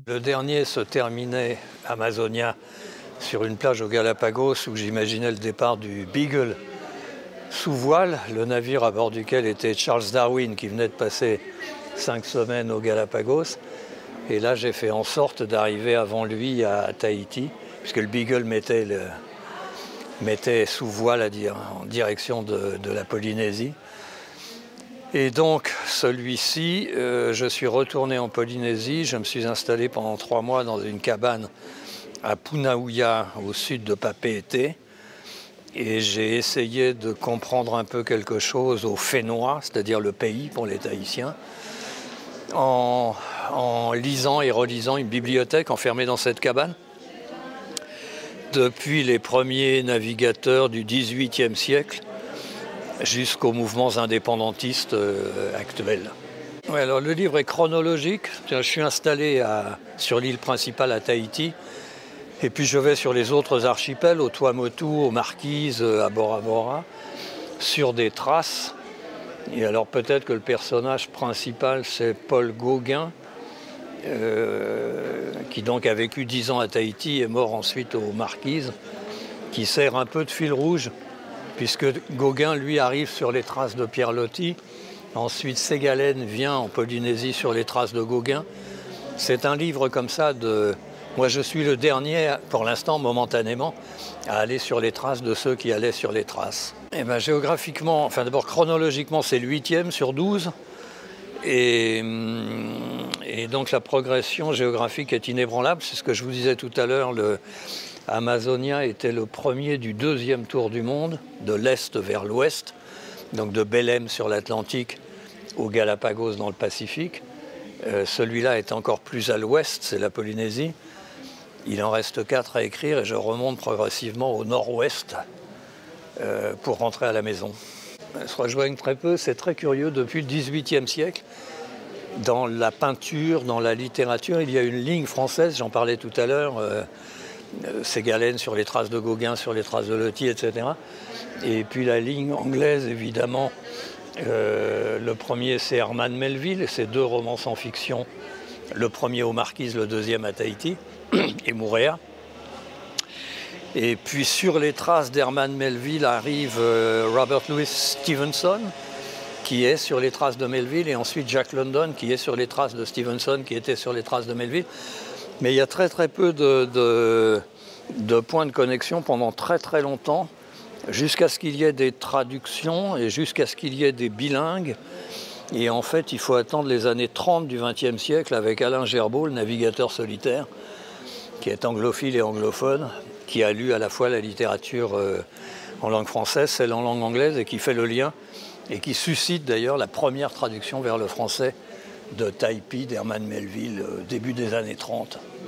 Le dernier se terminait Amazonia sur une plage aux Galapagos où j'imaginais le départ du Beagle sous voile, le navire à bord duquel était Charles Darwin qui venait de passer 5 semaines aux Galapagos. Et là, j'ai fait en sorte d'arriver avant lui à Tahiti, puisque le Beagle mettait sous voile en direction de la Polynésie. Et donc, celui-ci, je suis retourné en Polynésie. Je me suis installé pendant 3 mois dans une cabane à Punaouia, au sud de Papeete. Et j'ai essayé de comprendre un peu quelque chose au Fénois, c'est-à-dire le pays pour les Tahitiens, en lisant et relisant une bibliothèque enfermée dans cette cabane. Depuis les premiers navigateurs du XVIIIe siècle jusqu'aux mouvements indépendantistes actuels. Ouais, alors le livre est chronologique. Je suis installé sur l'île principale à Tahiti. Et puis je vais sur les autres archipels, au Tuamotu, aux Marquises, à Bora Bora, sur des traces. Et alors peut-être que le personnage principal, c'est Paul Gauguin, qui donc a vécu 10 ans à Tahiti et est mort ensuite aux Marquises, qui sert un peu de fil rouge, puisque Gauguin, lui, arrive sur les traces de Pierre Loti. Ensuite, Ségalen vient en Polynésie sur les traces de Gauguin. C'est un livre comme ça de... Moi, je suis le dernier, pour l'instant, momentanément, à aller sur les traces de ceux qui allaient sur les traces. Et bien, géographiquement, enfin d'abord chronologiquement, c'est le 8e sur 12. Et donc la progression géographique est inébranlable. C'est ce que je vous disais tout à l'heure. Amazonia était le premier du 2e tour du monde, de l'est vers l'ouest, donc de Belém sur l'Atlantique aux Galapagos dans le Pacifique. Celui-là est encore plus à l'ouest, c'est la Polynésie. Il en reste 4 à écrire et je remonte progressivement au nord-ouest pour rentrer à la maison. Se rejoignent très peu, c'est très curieux. Depuis le XVIIIe siècle, dans la peinture, dans la littérature, il y a une ligne française, j'en parlais tout à l'heure, Ségalen sur les traces de Gauguin, sur les traces de Loti, etc. Et puis la ligne anglaise, évidemment, le premier c'est Herman Melville, et ses 2 romans sans fiction, le premier aux Marquises, le deuxième à Tahiti, et Moorea. Et puis sur les traces d'Herman Melville arrive Robert Louis Stevenson, qui est sur les traces de Melville, et ensuite Jack London, qui est sur les traces de Stevenson, qui était sur les traces de Melville. Mais il y a très très peu de points de connexion pendant très très longtemps, jusqu'à ce qu'il y ait des traductions et jusqu'à ce qu'il y ait des bilingues. Et en fait, il faut attendre les années 30 du XXe siècle avec Alain Gerbaud, le navigateur solitaire, qui est anglophile et anglophone, qui a lu à la fois la littérature en langue française, celle en langue anglaise, et qui fait le lien, et qui suscite d'ailleurs la première traduction vers le français de Taipi d'Herman Melville, début des années 30.